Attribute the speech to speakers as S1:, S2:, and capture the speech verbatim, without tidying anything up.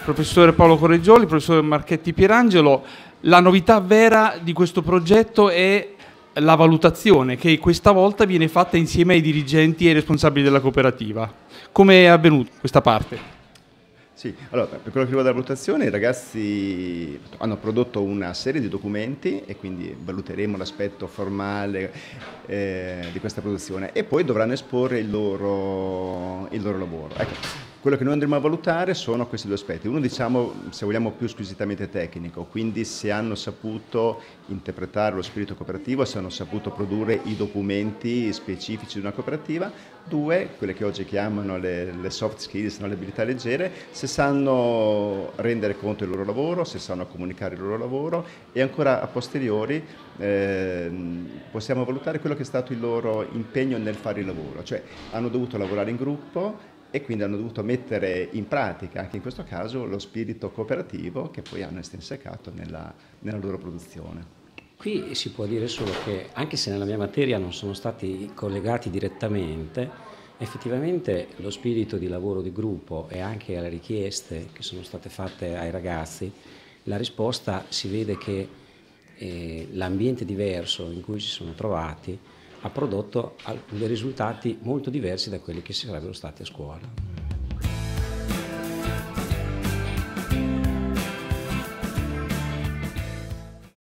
S1: Professore Paolo Correggioli, professore Marchetti Pierangelo, la novità vera di questo progetto è la valutazione che questa volta viene fatta insieme ai dirigenti e ai responsabili della cooperativa. Come è avvenuta questa parte?
S2: Sì, allora, per quello che riguarda la valutazione, i ragazzi hanno prodotto una serie di documenti e quindi valuteremo l'aspetto formale eh, di questa produzione e poi dovranno esporre il loro, il loro lavoro. Ecco, quello che noi andremo a valutare sono questi due aspetti. Uno, diciamo, se vogliamo più squisitamente tecnico, quindi se hanno saputo interpretare lo spirito cooperativo, se hanno saputo produrre i documenti specifici di una cooperativa. Due, quelle che oggi chiamano le, le soft skills, no? Le abilità leggere, se sanno rendere conto del loro lavoro, se sanno comunicare il loro lavoro e ancora a posteriori eh, possiamo valutare quello che è stato il loro impegno nel fare il lavoro, cioè hanno dovuto lavorare in gruppo e quindi hanno dovuto mettere in pratica, anche in questo caso, lo spirito cooperativo che poi hanno estrinsecato nella, nella loro produzione.
S3: Qui si può dire solo che, anche se nella mia materia non sono stati collegati direttamente, effettivamente lo spirito di lavoro di gruppo e anche alle richieste che sono state fatte ai ragazzi, la risposta si vede che eh, l'ambiente diverso in cui si sono trovati ha prodotto dei risultati molto diversi da quelli che si sarebbero stati a scuola.